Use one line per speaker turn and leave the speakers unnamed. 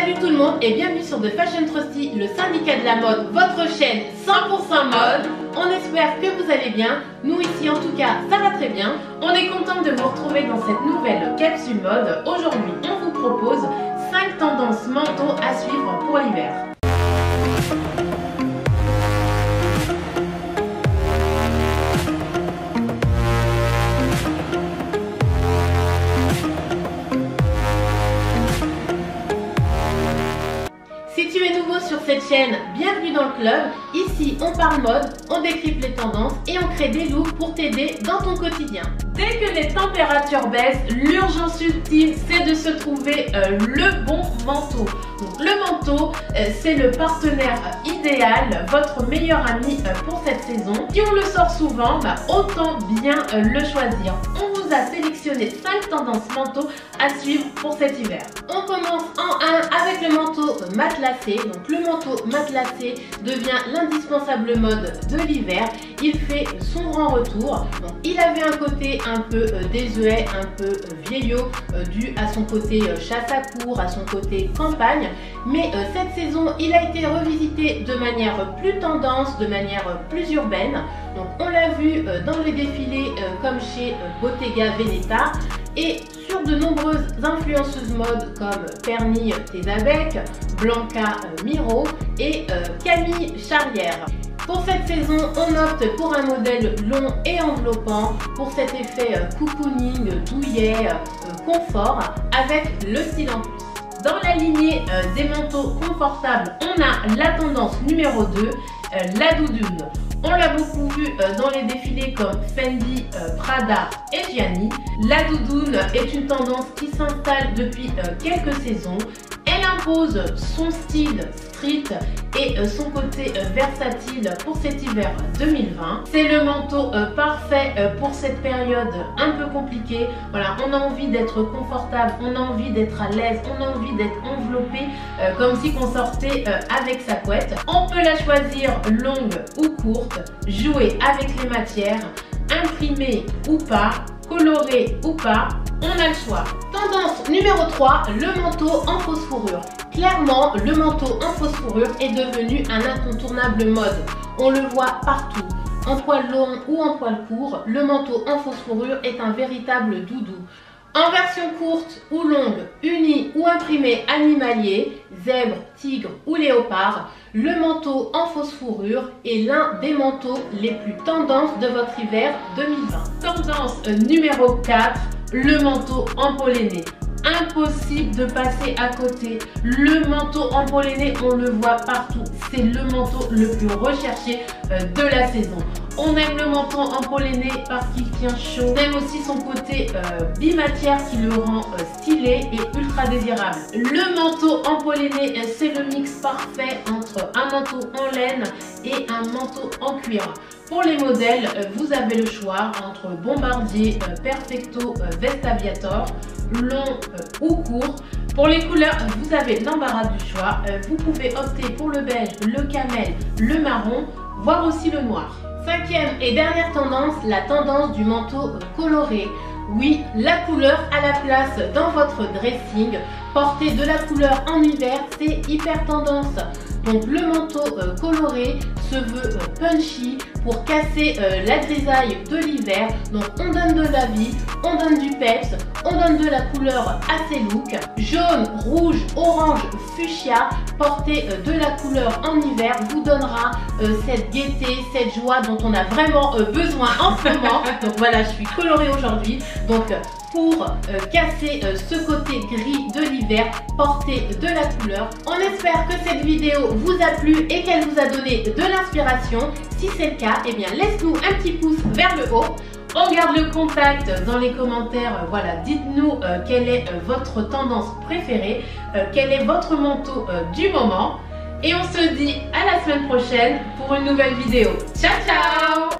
Salut tout le monde et bienvenue sur The Fashion Trusty, le syndicat de la mode, votre chaîne 100% mode. On espère que vous allez bien, nous ici en tout cas ça va très bien. On est content de vous retrouver dans cette nouvelle capsule mode. Aujourd'hui on vous propose 5 tendances manteaux à suivre pour l'hiver. Si tu es nouveau sur cette chaîne, bienvenue dans le club. Ici, on parle mode, on décrypte les tendances et on crée des looks pour t'aider dans ton quotidien. Dès que les températures baissent, l'urgence ultime, c'est de se trouver le bon manteau. Donc, le manteau, c'est le partenaire idéal, votre meilleur ami pour cette saison. Si on le sort souvent, autant bien le choisir. On vous a sélectionné 5 tendances manteaux à suivre pour cet hiver. On commence en 1 avec le manteau matelassé. Donc le manteau matelassé devient l'indispensable mode de l'hiver. Il fait son grand retour. Donc, il avait un côté un peu désuet, un peu vieillot, dû à son côté chasse à court, à son côté campagne. Mais cette saison, il a été revisité de manière plus tendance, de manière plus urbaine. Donc on l'a vu dans les défilés comme chez Bottega Veneta et sur de nombreuses influenceuses mode comme Perny Tezabec, Blanca Miro et Camille Charrière. Pour cette saison, on opte pour un modèle long et enveloppant pour cet effet cocooning, douillet, confort avec le style en plus. Dans la lignée des manteaux confortables, on a la tendance numéro 2, la doudoune. On l'a beaucoup vu dans les défilés comme Fendi, Prada et Gianni. La doudoune est une tendance qui s'installe depuis quelques saisons. Elle impose son style street et son côté versatile pour cet hiver 2020. C'est le manteau parfait pour cette période un peu compliquée. Voilà, on a envie d'être confortable, on a envie d'être à l'aise, on a envie d'être enveloppé comme si on sortait avec sa couette. On peut la choisir longue ou courte, jouer avec les matières, imprimée ou pas, colorée ou pas, on a le choix. Tendance numéro 3, le manteau en fausse fourrure. Clairement, le manteau en fausse fourrure est devenu un incontournable mode. On le voit partout. En poil long ou en poil court, le manteau en fausse fourrure est un véritable doudou. En version courte ou longue, unie ou imprimée animalier, zèbre, tigre ou léopard, le manteau en fausse fourrure est l'un des manteaux les plus tendances de votre hiver 2020. Tendance numéro 4, le manteau en polléné. Impossible de passer à côté. Le manteau en polléné, on le voit partout. C'est le manteau le plus recherché de la saison. On aime le manteau en polléné parce qu'il tient chaud. On aime aussi son côté bimatière qui le rend stylé et ultra désirable. Le manteau en polléné, c'est le mix parfait entre un manteau en laine et un manteau en cuir. Pour les modèles, vous avez le choix entre bombardier, perfecto, veste aviator, long ou court. Pour les couleurs, vous avez l'embarras du choix. Vous pouvez opter pour le beige, le camel, le marron, voire aussi le noir. 5e et dernière tendance, la tendance du manteau coloré. Oui, la couleur à la place dans votre dressing. Porter de la couleur en hiver, c'est hyper tendance. Donc le manteau coloré se veut punchy pour casser la grisaille de l'hiver. Donc on donne de la vie, on donne du peps, on donne de la couleur à ses looks. Jaune, rouge, orange, fuchsia, porter de la couleur en hiver vous donnera cette gaieté, cette joie dont on a vraiment besoin en ce moment. Donc voilà, je suis colorée aujourd'hui. Donc pour casser ce côté gris de l'hiver, portez de la couleur. On espère que cette vidéo vous a plu et qu'elle vous a donné de l'inspiration. Si c'est le cas, eh bien laisse-nous un petit pouce vers le haut. On garde le contact dans les commentaires. Voilà, dites-nous quelle est votre tendance préférée, quel est votre manteau du moment. Et on se dit à la semaine prochaine pour une nouvelle vidéo. Ciao, ciao!